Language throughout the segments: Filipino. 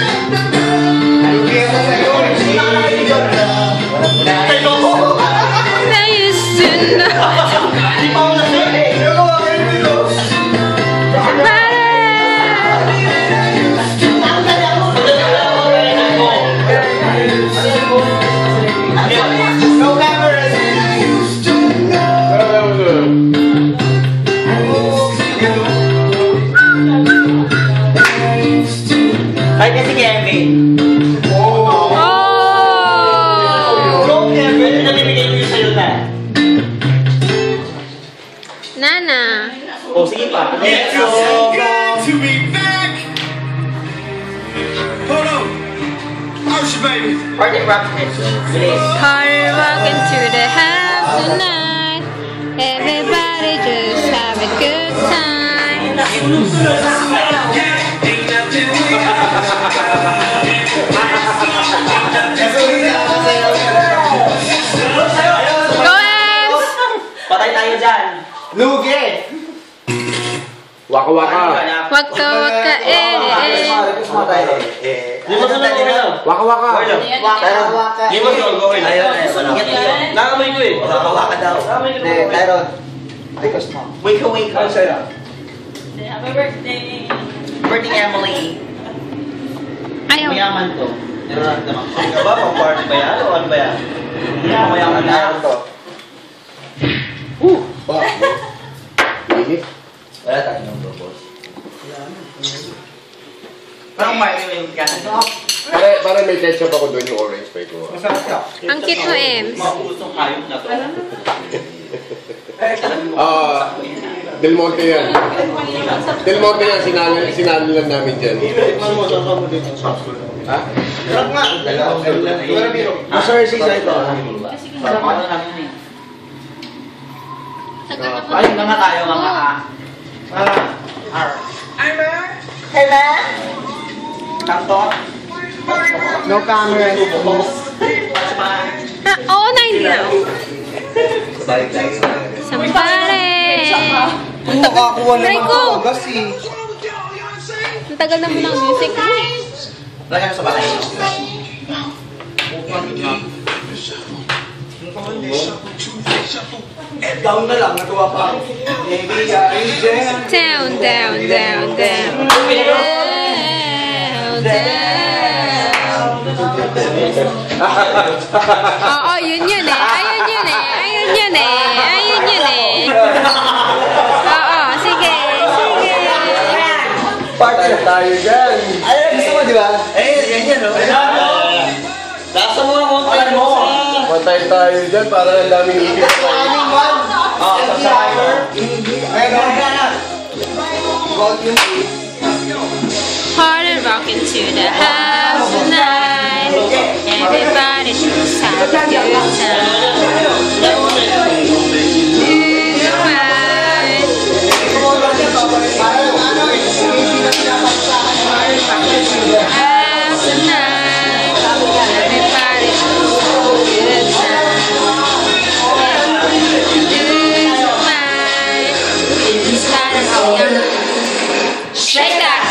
Nana. Oh, sige pa. It's so good to be back. Hold on. Hush, baby. Party rock next. Party rocking to the house tonight. Everybody just have a good time. Go Ems! Patay tayo dyan. Lugi! Waka waka. Waka waka Di mo sunod ko lang. Waka waka. Di mo sunod ko lang. Ayun. Nakamoy ko eh. Waka waka daw. Tyrone. Request mo. Wake up, wake up. Happy birthday! Birthday Emily. Ayaw. Mayaman to. Nararamdaman ko. Ikaw ba? Pang-party ba yan? O ano ba yan? Mayaman na to. Wala tayo ng propose. Parang may ka. Para may ketchup ako doon yung orange pa ito. Ang cute mo, Ems. Makusong hayop na to. Del Monte yan. Del Monte yan, sinalo lang namin dyan. Ha? Sarap nga. Masarsi sa ito. Sarap nga namin eh. Ayun na nga tayo mga Hey man! Kanto? No camera. Oo na, hindi na. Sampare! Kung makakuha Try naman ko. ako, kasi. Ang tagal naman ng music. Lagyan mo sa bahay. Down na lang, nagawa pa. Maybe Down, down, down, down. Down, down. Oo, yun yun eh. Ayun yun eh. Ayun yun eh. Ayun yun eh. Oo, sige. Sige. Partner tayo dyan. Ay, gusto mo, di ba? Yan yan o. Lasa mo ang konti mo. Patay tayo dyan para ang daming ipit sa tayo. Party rocking to the house tonight. Everybody just have a good time. Shake that!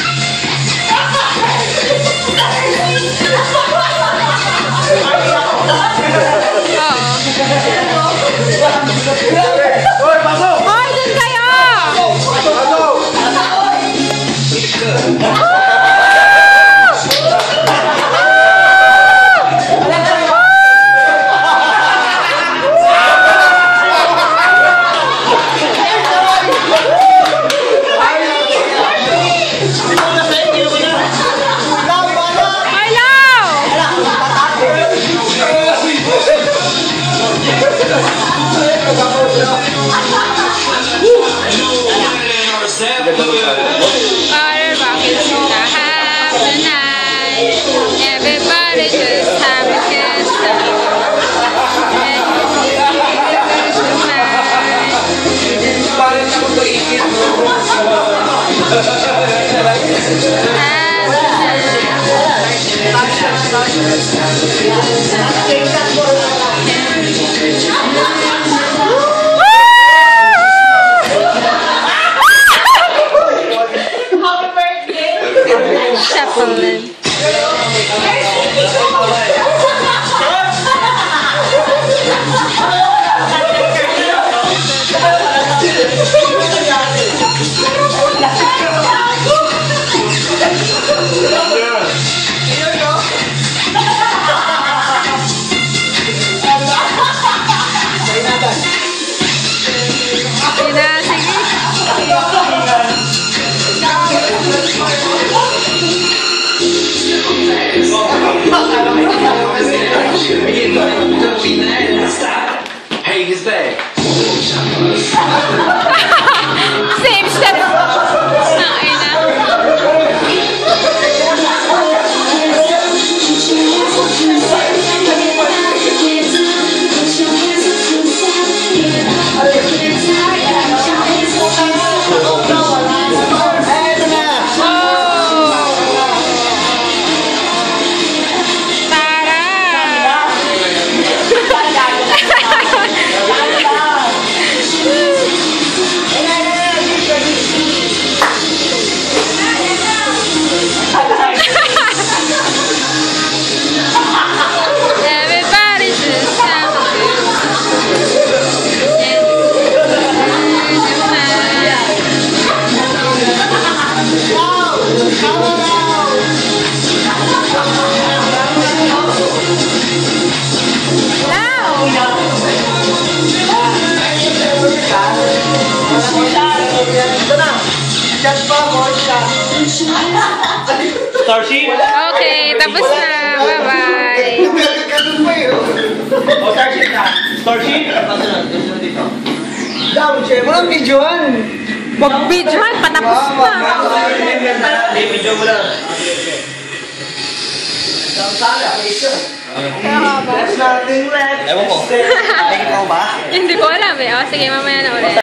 Hoy, pasok! Hoy, dun kayo! Party rocking to the house tonight. Everybody just have a good Shuffling. Ito na. Chat pa, voice chat. Starship? Okay, tapos na. Bye-bye. Ganun pa eh. O, Starship na. Starship? Down, share mo lang videoan. Mag-videohan, patapos na. Hindi, video mo lang. There's nothing left. Ewan ko. Tingin ko ba? Hindi ko alam eh. O, sige, mamaya na ulit.